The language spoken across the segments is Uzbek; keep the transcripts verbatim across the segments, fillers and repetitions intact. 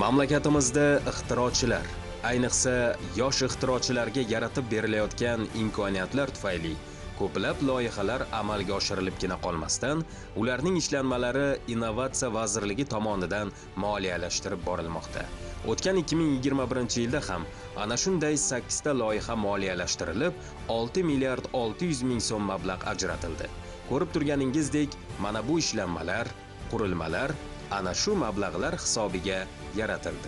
Mamlakatimizda ixtirochilar, ayniqsa yosh ixtirochilarga yaratib berilayotgan imkoniyatlar tufayli ko'plab loyihalar amalga oshirilibgina qolmasdan, ularning ishlanmalari Innovatsiya vazirligi tomonidan moliyalashtirib borilmoqda. O'tgan ikki ming yigirma birinchi yilda ham ana shunday sakkizta loyiha moliyalashtirilib, olti milliard olti yuz ming so'm mablag' ajratildi. Ko'rib turganingizdek, mana bu ishlanmalar, qurilmalar ana shu mablag'lar hisobiga yaratildi.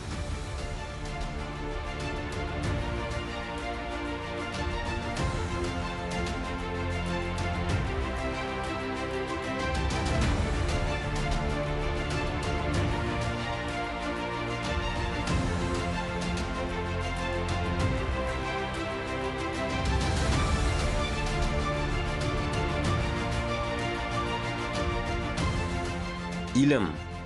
Ilm,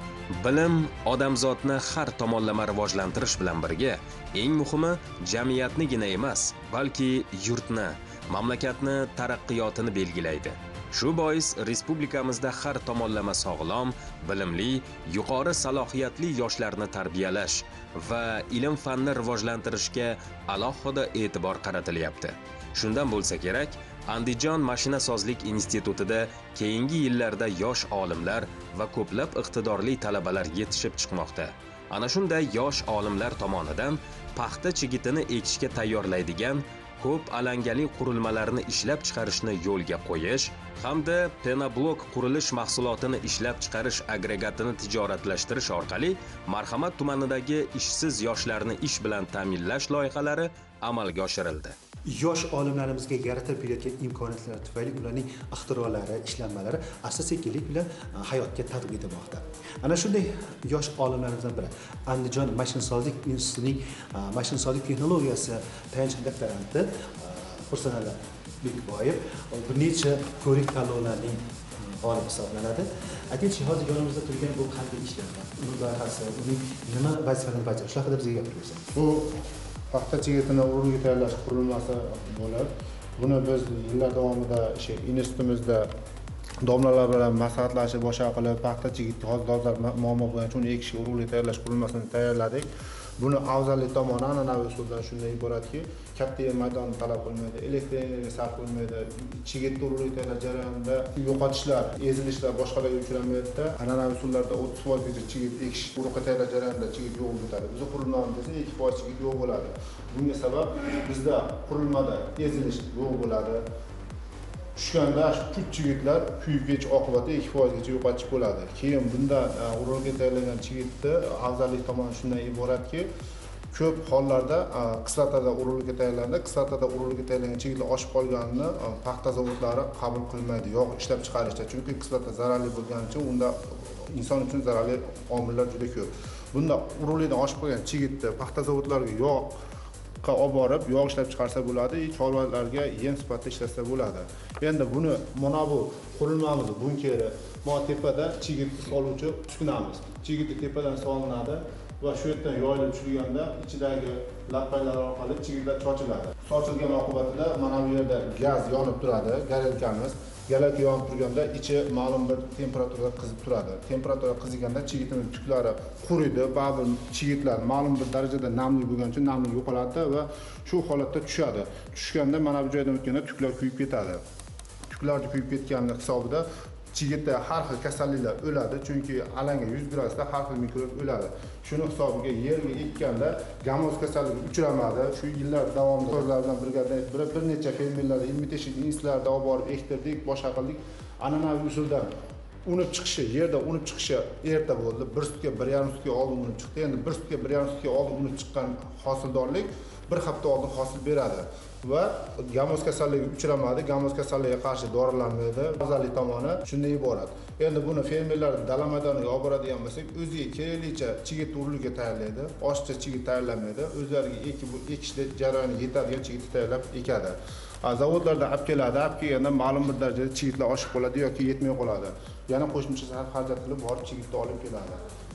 bilim odamzodni har tomonlama rivojlantirish bilan birga, eng muhimi jamiyatnigina emas, balki yurtni, mamlakatni taraqqiyotini belgilaydi. Shu bois respublikamizda har tomonlama sog'lom, bilimli, yuqori salohiyatli yoshlarni tarbiyalash va ilm-fanni rivojlantirishga alohida e'tibor qaratilyapti. Shundan bo'lsa kerak, Andijon mashinasozlik institutida keyingi yillarda yosh olimlar va ko'plab iqtidorli talabalar yetishib chiqmoqda. Ana shunday yosh olimlar tomonidan paxta chigitini ekishga tayyorlaydigan ko'p alangali qurilmalarni ishlab chiqarishni yo'lga qo'yish hamda Penablok qurilish mahsulotini ishlab chiqarish agregatini tijoratlashtirish orqali Marhamat tumanidagi ishsiz yoshlarni ish bilan ta'minlash loyihalari amalga oshirildi. Yosh olimlarimizga yaratib berayotgan imkoniyatlar tufayli ularning ixtirolari, ishlanmalari asta-sekinlik bilan hayotga tatbiq etilmoqda. Ana shunday yosh olimlarimizdan biri Andijon mashinasozlik institutining mashinasozlik texnologiyasi tayanch doktoranti Hursanali Bekboyev bir necha ko'rik tanlovlarning g'olibi hisoblanadi. Aytingchi, hozir yonimizda turgan bu qanday ishlanma? Uning loyihasi, uning nima vazifalarni bajarishi haqida bizga gapirsangiz. Bu paxta chigitini urug'ga tayyorlash qurilmasi bo'ladi. Buni biz yillar davomida o'sha institutimizda domlalar bilan maslahatlashib, boshqa qilib paxta chigit hozir dolzarb muammo bo'yicha uni ekishga urug'ga tayyorlash qurilmasini tayyorladik. Buni afzallik tomoni an'anaviy usuldan shunday iboratki, katta yer maydonni talab qilmaydi, elektr energiya sarf qilmaydi, chigitni urug'ga tayyorlash jarayonida yo'qotishlar, ezilishlar boshqalarga uchramaydi. An'anaviy usullarda o'ttiz foizgacha chigit ekish, urug'ga tayyorlash jarayonida chigit yo'q bo'ladi. Biz qurilmamizda ikki foiz chigit yo'q bo'ladi. Bunga sabab bizda qurilmada ezilish yo'q bo'ladi. Tushganda shu chigitlar kuyib ketish oqibatida ikki foizgacha yo'qotib bo'ladi. Keyin bunda urug'ga tayyorlangan chigitni afzallik tomoni shundan iboratki, ko'p hollarda kislotada urug'ga tayyorlandi, kislotada urug'ga tayyorlangan chigitlar oshib qolganini paxta zavodlari qabul qilmaydi yog' ishlab chiqarishda. Chunki kislota zararli bo'lgani uchun unda inson uchun zararli omillar juda ko'p. Bunda urug'dan oshib qolgan chigitni paxta zavodlariga yog' olib borib yog' ishlab chiqarsa bo'ladi, chorvalarga yem sifatida ishlatsa bo'ladi. Endi buni mana bu qurilmamiz bunkeri, mana tepada chigit soluvchi uskunamiz. Chigitni tepadan solinadi va shu yerdan yoyilib tushganda ichidagi lappaylar orqali chigitlar sochiladi. Sochilgan oqibatida mana bu yerda gaz yonib turadi, garelkamiz. Galaki yonib turganda ichi ma'lum bir temperaturada qizib turadi. Temperatura qiziganda chigitning tuklari quriydi, ba'zi chigitlar ma'lum bir darajada namli bo'lgani uchun namlik yo'qoladi va shu holatda tushadi. Tushganda mana bu joydan o'tganda tuklar kuyib ketadi. Tuklar kuyib ketganlik hisobida chigitda har xil kasalliklar o'ladi, chunki alanga yuz gradusda har xil mikrob o'ladi. Shuni hisobiga yerga ekkanda gamoz kasalligi uchramadi. Shu yillar davomida ko'rlar bilan birga bir necha fermerlarda ilmiy tekshirish institutlarida olib borib ektirdik, boshqa qildik. An'anaviy usuldan unib chiqishi, yerda unib chiqishi erta bo'ldi. bir sutka bir yarim sutka oldin unib chiqdi. Endi bir sutka bir yarim sutka oldin unib chiqqan hosildorlik bir hafta oldin hosil beradi. Va gamoz kasalligi uchramadi, gamoz kasalligiga qarshi dorilanmaydi. Afzallik tomoni shunday iborat. Endi buni fermerlar dala maydoniga olib boradigan bo'lsak, o'ziga keraklicha chigit urug'iga tayyorlaydi, oshiqcha chigit tayyorlamaydi, o'zlariga ekib ekishda jarayoni yetadigan chigit tayyorlab ekadi. Zavodlarda olib keladi, olib kelganda ma'lum bir darajada chigitlar oshib qoladi yoki yetmay qoladi. Yana qo'shimcha sarf xarajat qilib borib chigitni olib keladi.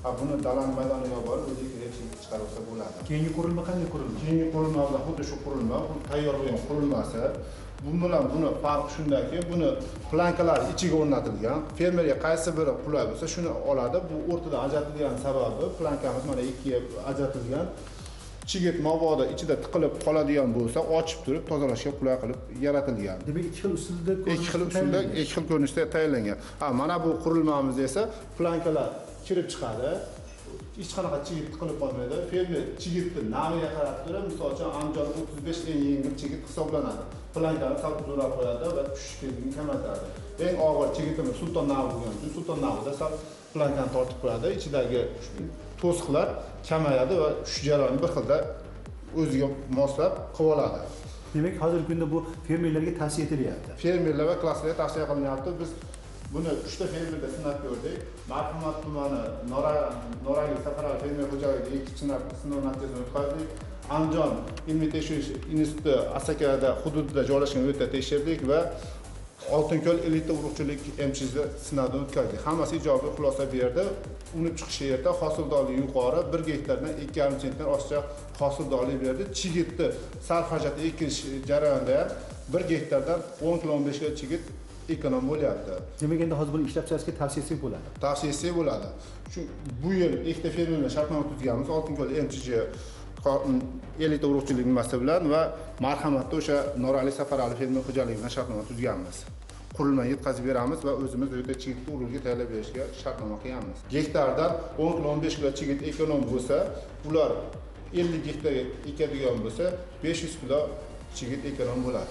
Ha, buni dalani maydoniga borib o'ziga chiqarib olsa bo'ladi. Keyingi qurilma qanday qurilma? Keyingi qurilma bilan xuddi shu qurilma, bu tayyor bo'lgan qurilmasi. Bu bilan buni farqi shundaki, buni plankalar ichiga o'rnatilgan. Fermerga qaysi biri qulay bo'lsa, shuni oladi. Bu o'rtada ajratilgan sababi plankamiz mana ikkiga ajratilgan. Chigit mabodo ichida tiqilib qoladigan bo'lsa, ochib turib tozalashga qulay qilib yaratilgan. Demak, ikki xil usulda ikki xil usulda, ikki xil ko'rinishda tayyorlangan. Ha, mana bu qurilmamiz esa plankalar kirib chiqadi. Hech qanaqa chigit tiqilib qolmaydi. Fermer chigitni naviga qarab turib, misol uchun Andijon o'ttiz besh eng yengil chigit hisoblanadi. Plankani sal zo'rab qo'yadi va tushish tezligini kamaytiradi. Eng og'ir chigitimiz Sulton Navi bo'lgan uchun Sulton Navida sal plankani tortib qo'yadi. Ichidagi to'siqlar kamayadi va tushish jarayoni bir xilda o'ziga moslab qilib oladi. Demak, hozirgi kunda bu fermerlarga tavsiya etilyapti. Fermerlar va klasslarga tavsiya qilinyapti. Biz buni uchta fermerda sinab ko'rdik. Marhamat tumani Norali Safaral fermer xo'jaligida ikki sinab sinov natijasini o'tkazdik. Andijon ilmiy tekshirish instituti Asakada hududida joylashgan o'ta tekshirdik va Oltinko'l elita urug'chilik M C da sinovdan o'tkazdik. Hammasi ijobiy xulosa berdi. Unib chiqish yerda hosildorlik yuqori, bir gektardan ikki yarim sentdan oshiq hosildorlik berdi. Chigitni sarf xarajati ekish jarayonida ham bir gektardan o'n kilo o'n besh ga chigit ekonom bo'lyapti. Demak, endi hozir buni ishlab chiqarishga tavsiyasi bo'ladi. Tavsiyasi bo'ladi. Shu bu yil ikkita fermerlar shartnoma tuzganmiz. Oltinko'l M C elita urug'chilik nimasi bilan va marhamatda o'sha Norali Safarali fermer xo'jaligi bilan shartnoma tuzganmiz. Qurilma yetkazib beramiz va o'zimiz u yerda chigitni urug'ga tayyorlab berishga shartnoma qilganmiz. Gektardan o'n kilo o'n besh kilo chigit ekonom bo'lsa, ular ellik gektarga ekadigan bo'lsa, besh yuz kilo chigit ekonom bo'ladi.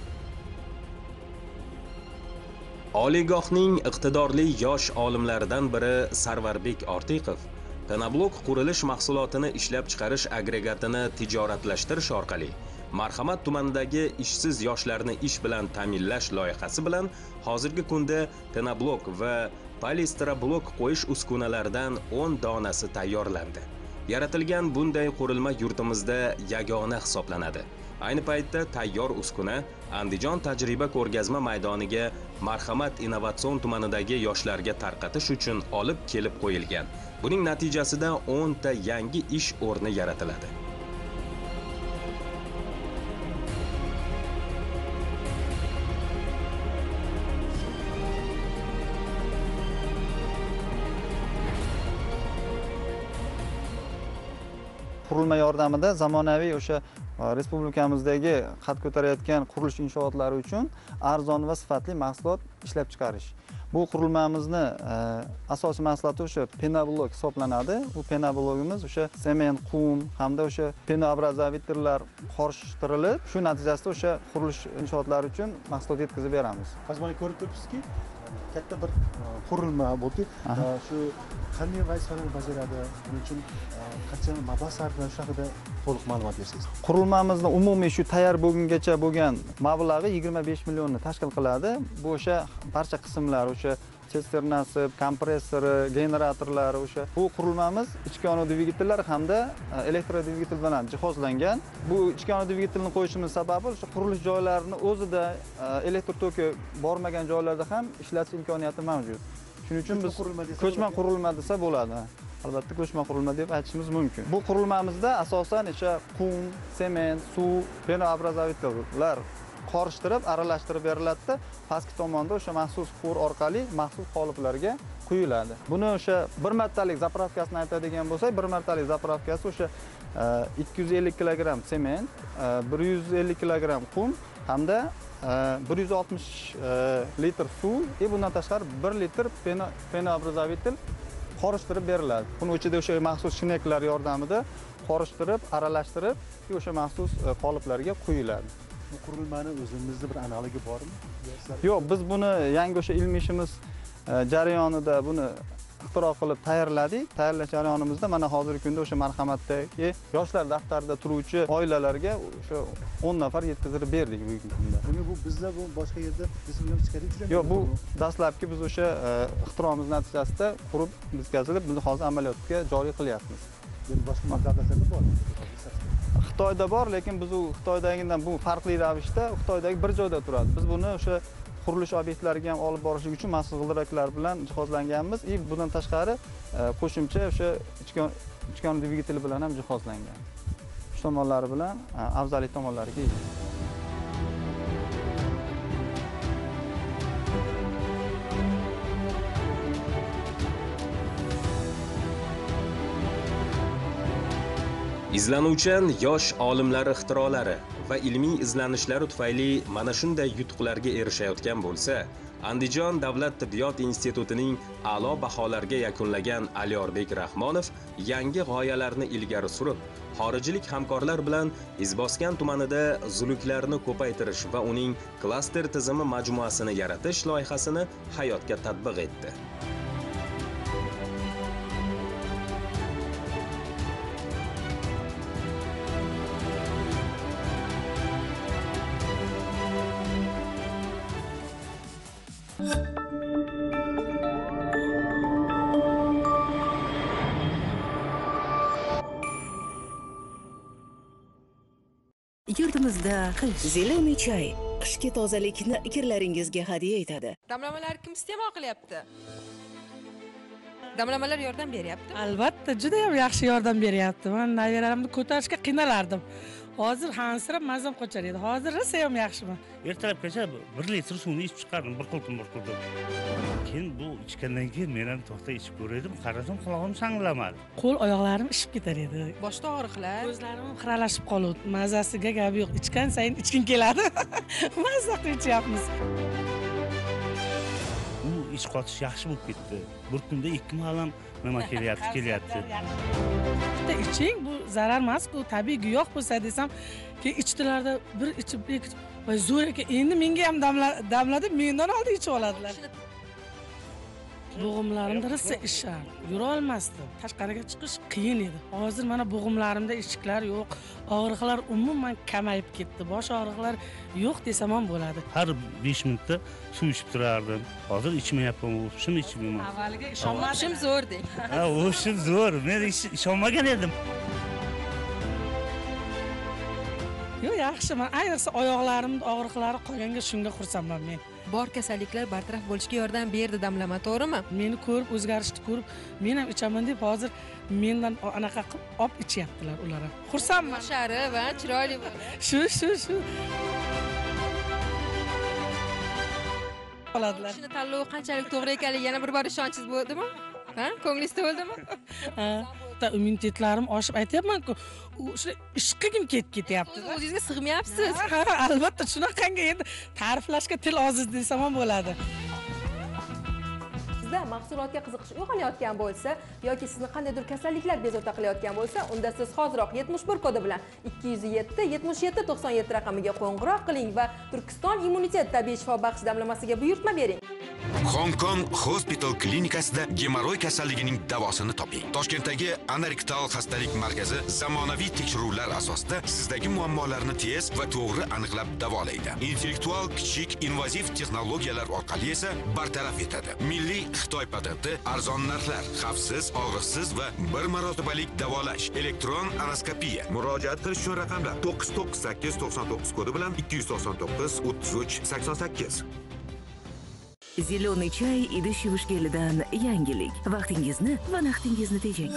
Oliygohning iqtidorli yosh olimlaridan biri Sarvarbek Ortiqov Penoblok qurilish mahsulotini ishlab chiqarish agregatini tijoratlashtirish orqali Marhamat tumanidagi ishsiz yoshlarni ish bilan ta'minlash loyihasi bilan hozirgi kunda Penoblok va polistiroblok qo'yish uskunalaridan o'n donasi tayyorlandi. Yaratilgan bunday qurilma yurtimizda yagona hisoblanadi. Ayni paytda tayyor uskuna Andijon tajriba ko'rgazma maydoniga Marhamat innovatsion tumanidagi yoshlarga tarqatish uchun olib kelib qo'yilgan. Buning natijasida o'n ta yangi ish o'rni yaratiladi. Qurilma yordamida zamonaviy o'sha respublikamizdagi qad ko'tarayotgan qurilish inshootlari uchun arzon va sifatli mahsulot ishlab chiqarish. Bu qurilmamizni asosiy mahsuloti o'sha penoblok hisoblanadi. Bu penoblogimiz o'sha sement, qum hamda o'sha penoobrazovitellar qorishtirilib, shu natijasida o'sha qurilish inshootlari uchun mahsulot yetkazib beramiz. Hozir mana ko'rib turibsizki, katta bir qurilma bo'ldi. Shu qanday vazifalarni bajaradi, buning uchun qancha mablag' sarflanishi haqida to'liq ma'lumot bersangiz. Qurilmamizni umumiy shu tayyor bo'lgungacha bo'lgan mablag'i yigirma besh millionni tashkil qiladi. Bu o'sha barcha qismlar, o'sha sisternasi, kompressori, generatorlari, o'sha bu qurilmamiz ichki ona dvigatel hamda elektrodvigatel bilan jihozlangan. Bu ichki ona dvigatelni qo'yishimiz sababi o'sha qurilish joylarini o'zida elektr toki bormagan joylarda ham ishlatish imkoniyati mavjud. Shuning uchun biz ko'chma qurilma desa bo'ladi. Albatta ko'chma qurilma deb aytishimiz mumkin. Bu qurilmamizda asosan o'sha qum, sement, suv, penoobrazovitellar qorishtirib, aralashtirib beriladi. Pastki tomonda o'sha maxsus quvur orqali maxsus qoliplarga quyiladi. Buni o'sha bir martalik zapravkasini aytadigan bo'lsak, bir martalik zapravkasi o'sha ikki yuz ellik kilogramm sement, bir yuz ellik kilogramm qum hamda bir yuz oltmish litr suv va bundan tashqari bir litr penoobrazovtel qorishtirib beriladi. Buni ichida o'sha maxsus shineklar yordamida qorishtirib, aralashtirib o'sha maxsus qoliplarga quyiladi. Bu qurilmani o'zimizda bir analogi bormi? Yo'q, biz buni yangi o'sha ilmiy ishimiz jarayonida buni ixtiro qilib tayyorladik. Tayyorlash jarayonimizda mana hozirgi kunda o'sha marhamatdagi yoshlar daftarida turuvchi oilalarga o'sha o'n nafar yetkazib berdik bugungi kunda. Demak, bu bizda bu boshqa yerda bizga chiqarish uchun. Yo'q, bu dastlabki biz o'sha ixtiromiz natijasida qurib bitkazilib, buni hozir amaliyotga joriy qilyapmiz. Endi boshqa davlatlarda bormi? Xitoyda bor, lekin biz u Xitoydagidan bu farqli ravishda Xitoydagi bir joyda turadi. Biz buni o'sha qurilish obyektlariga ham olib borishlik uchun maxsus g'ildiraklar bilan jihozlanganmiz. И bundan tashqari qo'shimcha o'sha ichkan dvigateli bilan ham jihozlangan. Shu tomonlari bilan afzallik tomonlariga ega. Izlanuvchan yosh olimlar ixtirolari va ilmiy izlanishlari tufayli mana shunday yutuqlarga erishayotgan bo'lsa, Andijon davlat tibbiyot institutining a'lo baholarga yakunlagan Alyorbek Rahmonov yangi g'oyalarni ilgari surib, xorijlik hamkorlar bilan Izboskan tumanida zuluklarni ko'paytirish va uning klaster tizimi majmuasini yaratish loyihasini hayotga tatbiq etdi. Yurtimizda qish Zelený choy qishki tozalikni kirlaringizga hadya etadi. Damlamalar kim iste'mol qilyapti? Damlamalar yordam beryapti? Albatta, juda ham yaxshi yordam beryapti. Men nabiralarimni ko'tarishga qiynalardim. Hozir hansirab mazam qochar edi. Hozir rosa ham yaxshiman. Ertalabgacha bir litr suvni ichib chiqardim, bir qultum bir qultum. Keyin bu ichgandan keyin men ham to'xta ichib ko'rdim, qarasam quloqim shanglamadi. Qo'l oyoqlarim ishib ketar edi. Boshda og'riqlar, ko'zlarim xiralashib qoldi. Mazasiga gap yo'q. Ichgan sayin ichgin keladi. Mazza qilyapmiz. Bu ish qotish yaxshi bo'lib ketdi. Bir kunda ikki malam nima kelyapti, kelyapti. Bitta iching, bu zarar emas-ku, tabiiy giyoh bo'lsa desam, keyin ichdilarda bir ichib, va zo'r ekan. Endi menga ham damladi, mendan oldin ichib oladilar. Bo'g'imlarimda rosa ishar, yura olmasdim. Tashqariga chiqish qiyin edi. Hozir mana bo'g'imlarimda ishchilar yo'q, og'riqlar umuman kamayib ketdi. Bosh og'riqlar yo'q desam ham bo'ladi. Har besh minutda suv ichib turardim. Hozir ichmayapman, o'shim ichmayman. Avvaliga ishonmadim. O'shim zo'r deng. Ha, o'shim zo'r. Men ishonmagan edim. Yo'q, yaxshi. Men ayniqsa oyoqlarimning og'riqlari qolganga shunga xursandman men. Bor kasalliklar bartaraf bo'lishiga yordam berdi damlama, to'g'rimi? Meni ko'rib, o'zgarishni ko'rib, men ham ichaman deb hozir mendan anaqa qilib olib ichyaptilar ular ham. Xursandman. Shari va chiroyli bo'ldi. Shu, shu, shu. Oladilar. Shuni tanlovi qanchalik to'g'ri ekanligiga yana bir bor ishonchingiz bo'ldimi? Ha? Ko'nglingiz to'ldimi? Ha, immunitetlarim oshib aytayapman-ku, o'sha ishqigim ketib ketyapti. O'zingizga sig'mayapsiz. Ha, albatta, shunaqangi endi ta'riflashga til oziz desam ham bo'ladi. Sizda mahsulotga qiziqish uyg'onayotgan bo'lsa yoki sizni qandaydir kasalliklar bezovta qilayotgan bo'lsa, unda siz hoziroq yetmish bir kodi bilan ikki yuz yetti yetmish yetti to'qson yetti raqamiga qo'ng'iroq qiling va Turkiston immunitet tabiiy shifo baxsh damlamasiga buyurtma bering. Hong Kong Hospital klinikasida gemoroy kasalligining davosini toping. Toshkentdagi anorektal xastalik markazi zamonaviy tekshiruvlar asosida sizdagi muammolarni tez va to'g'ri aniqlab davolaydi. Intellektual kichik invaziv texnologiyalar orqali esa bartaraf etadi. Milliy Xitoy patenti, arzon narxlar, xavfsiz, og'riqsiz va bir marotibalik davolash, elektron anaskopiya. Murojaat qilish uchun raqamlar to'qqiz to'qqiz sakkiz to'qson to'qqiz kodi bilan ikki yuz to'qson to'qqiz o'ttiz uch sakson sakkiz. Zelený choy idish yuvish gelidan yangilik. Vaqtingizni va naqdingizni tejang.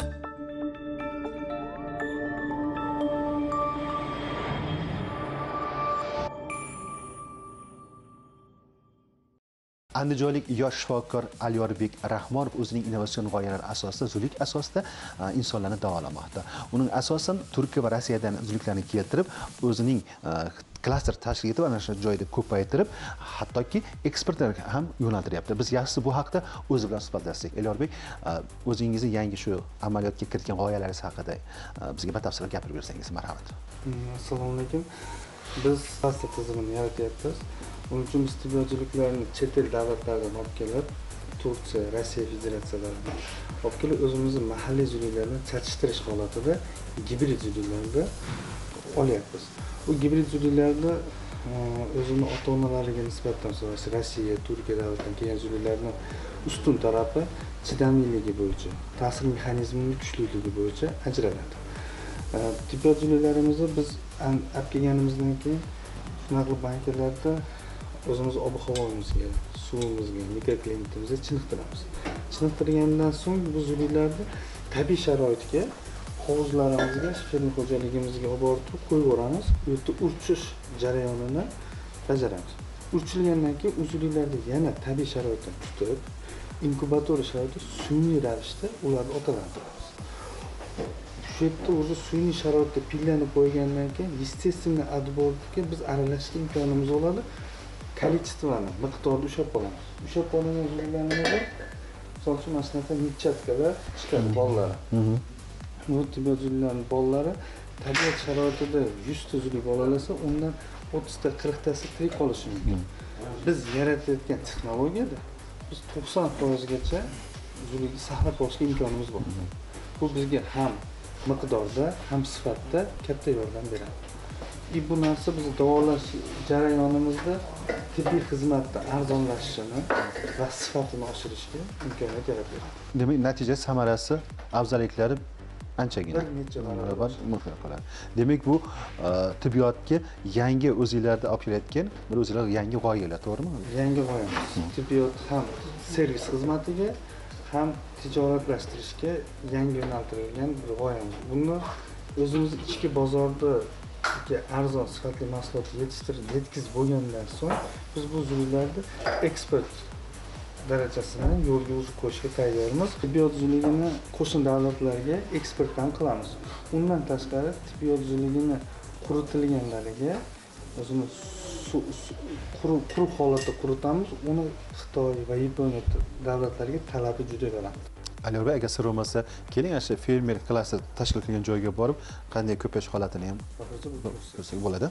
Andijonlik yosh shifokor Alyorbek Rahmonov o'zining innovatsion g'oyalari asosida zuluk asosida insonlarni davolamoqda. Uning asosan Turkiya va Rossiyadan zuluklarni keltirib, o'zining klaster tashkil etib, ana shu joyda ko'paytirib, hattoki eksportlarga ham yo'naltiryapti. Biz yaxshisi bu haqda o'zi bilan suhbatlashsak. Alyorbek, o'zingizni yangi shu amaliyotga kiritgan g'oyalaringiz haqida bizga batafsil gapirib bersangiz, marhamat. Assalomu alaykum. Biz klaster tizimini yaratyapmiz. Uning uchun biz tibbiyotchiliklarni chet el davlatlardan olib kelib, Turkiya, Rossiya federatsiyalaridan olib kelib, o'zimizning mahalliy zuluklarni chatishtirish holatida gibrid zuluklarda olyapmiz. Bu gibrid zuluklarda o'zini ota-onalariga nisbatan so'rash, Rossiya, Turkiya davlatidan kelgan zuluklarning ustun tarafi chidamliligi bo'yicha, ta'sir mexanizmining kuchliligi bo'yicha ajraladi. Tibbiyot zuluklarimizni biz olib kelganimizdan keyin shunaqa bankalarda o'zimiz ob-havomizga, suvimizga, mikroklimatimizga chiniqtiramiz. Chiniqtirgandan so'ng bu zuliylarni tabiiy sharoitga, hovuzlarimizga, fermer xo'jaligimizga olib borib qo'yib yuboramiz. Bu yerda urchish jarayonini bajaramiz. Urchilgandan keyin uzuliylarni yana tabiiy sharoitdan tutib, inkubator sharoitida sun'iy ravishda ularni otalantiramiz. Shu yerda o'zi sun'iy sharoitda pillani qo'ygandan keyin естественный отборga biz aralashishga imkonimiz bo'ladi. Kolичествоni, miqdorni ushlab qolamiz. Ushlab qolgan uzuliylarni misol uchun mana shunaqa mitchatkalar chiqadi bolalar. Bu tibbiyot zuliylarning bolalari tabiat sharoitida yuz ta zuliy bolalasa, undan o'ttiz ta qirq tasi tirik qolishi mumkin. Biz yaratayotgan texnologiyada biz to'qson foizgacha zuliyni saqlab qolishga imkonimiz bor. Bu bizga ham miqdorda, ham sifatda katta yordam beradi. И bu narsa biz davolash jarayonimizda tibbiy xizmatni arzonlashishini va sifatini oshirishga imkoniyat yaratadi. Demak, natija samarasi, afzalliklari anchagina bir necha barobar qiladi. Demak, bu tibbiyotga yangi o'zingizlarda olib kelayotgan bir o'zingizlar yangi g'oyalar, to'g'rimi? Yangi g'oyamiz. Tibbiyot ham servis xizmatiga, ham tijoratlashtirishga yangi yo'naltirilgan bir g'oyamiz. Buni o'zimiz ichki bozorda arzon sifatli mahsulot yetishtirib yetkazib bo'lgandan so'ng biz bu zuliylarni eksport darajasini yo'lga qo'yishga tayyormiz. Tibbiyot zuligini qo'shni davlatlarga eksport ham qilamiz. Undan tashqari tibbiyot zuligini quritilganlariga o'zimiz quruq holatda quritamiz. Uni Xitoy va Yaponiya davlatlariga talabi juda baland. Aliyor, agar sir bo'lmasa, keling ana shu fermer klaster tashkil qilgan joyga borib, qanday ko'payish holatini ham ko'rsak bo'ladi.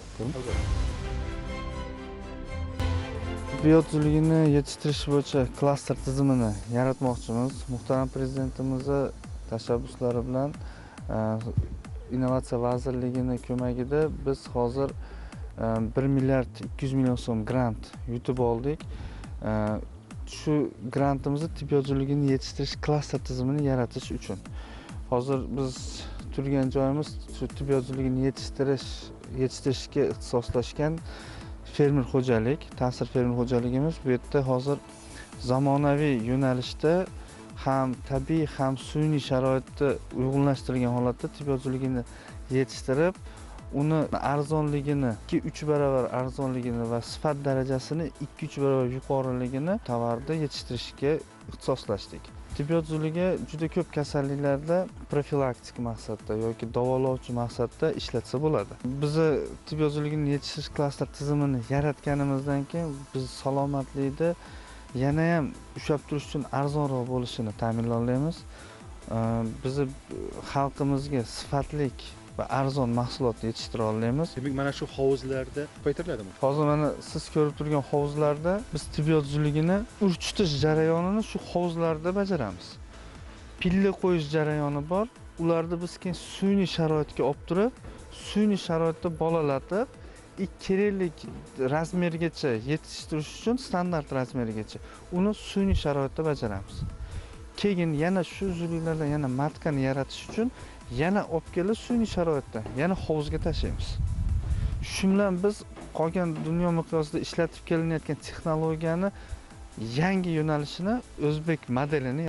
Tibbiyot zuligini yetishtirish bo'yicha klaster tizimini yaratmoqchimiz. Muhtaram prezidentimizni tashabbuslari bilan Innovatsiya vazirligining ko'magida biz hozir bir milliard ikki yuz million so'm grant yutib oldik. Shu grantimizni tibbiyot zuligini yetishtirish klaster tizimini yaratish uchun. Hozir biz turgan joyimiz shu tibbiyot zuligini yetishtirish yetishtirishga ixtisoslashgan fermer xo'jalik, ta'sir fermer xo'jaligimiz. Bu yerda hozir zamonaviy yo'nalishda ham tabiiy ham sun'iy sharoitda uyg'unlashtirilgan holatda tibbiyot zuligini yetishtirib, uni arzonligini ikki uch barobar arzonligini va sifat darajasini ikki uch barobar yuqoriligini tovarda yetishtirishga ixtisoslashdik. Tibbiyot zuligi juda ko'p kasalliklarda profilaktik maqsadda yoki davolovchi maqsadda ishlatsa bo'ladi. Bizni tibbiyot zuligini yetishtirish klaster tizimini yaratganimizdan keyin biz salomatlikda yana ham ushlab turish uchun arzonroq bo'lishini ta'minlaymiz. Bizni xalqimizga sifatlik va arzon mahsulot yetishtira olamiz. Demak, mana shu hovuzlarda ko'paytiriladimi? Hozir mana siz ko'rib turgan hovuzlarda biz tibbiyot zuligini urchitish jarayonini shu hovuzlarda bajaramiz. Pilla qo'yish jarayoni bor. Ularni biz keyin sun'iy sharoitga olib turib, sun'iy sharoitda bolalatib, keraklik razmergacha yetishtirish uchun standart razmergacha uni sun'iy sharoitda bajaramiz. Keyin yana shu zuliklardan yana matkani yaratish uchun yana olib kelib sun'iy sharoitda yana hovuzga tashlaymiz. Shu bilan biz qolgan dunyo miqyosida ishlatib kelinayotgan texnologiyani yangi yo'nalishini, o'zbek modelini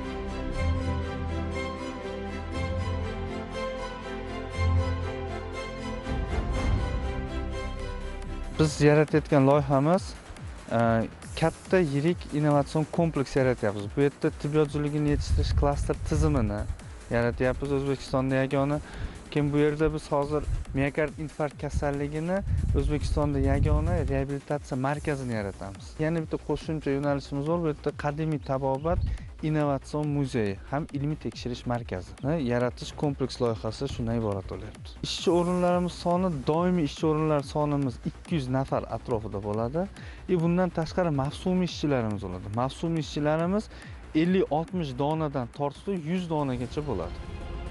biz yaratayotgan loyihamiz katta yirik innovatsion kompleks yaratyapmiz. Bu yerda tibbiyot zuligini yetishtirish klaster tizimini yaratyapmiz. O'zbekistonda yagona. Keyin bu yerda biz hozir miokard infarkt kasalligini O'zbekistonda yagona reabilitatsiya markazini yaratamiz. Yana bitta qo'shimcha yo'nalishimiz bor. Bu yerda qadimiy tabobat innovatsion muzeyi ham ilmiy tekshirish markazini yaratish kompleks loyihasi shundan iborat bo'lyapti. Ishchi o'rinlarimiz soni, doimiy ishchi o'rinlar sonimiz ikki yuz nafar atrofida bo'ladi. E bundan tashqari mavsumiy ishchilarimiz bo'ladi. Mavsumiy ishchilarimiz ellik oltmish donadan tortib yuz donagacha bo'ladi.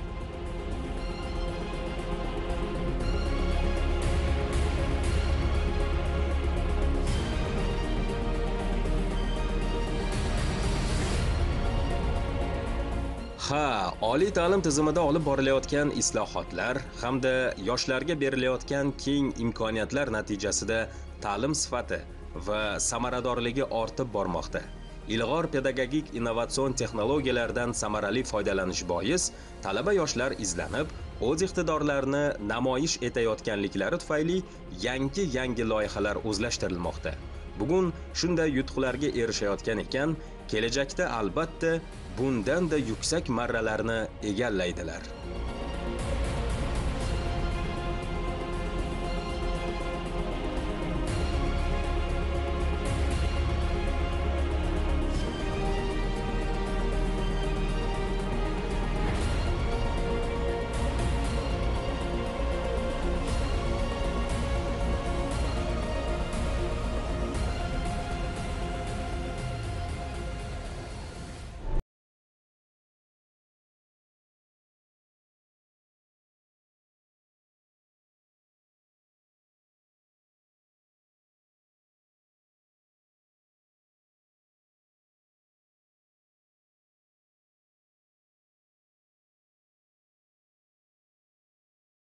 Ha, oliy ta'lim tizimida olib borilayotgan islohotlar hamda yoshlarga berilayotgan keng imkoniyatlar natijasida ta'lim sifati va samaradorligi ortib bormoqda. Ilg'or pedagogik innovatsion texnologiyalardan samarali foydalanish bois talaba yoshlar izlanib, o'z iqtidorlarini namoyish etayotganliklari tufayli yangi-yangi loyihalar o'zlashtirilmoqda. Bugun shunday yutuqlarga erishayotgan ekan, kelajakda albatta bundan-da yuksak marralarni egallaydilar.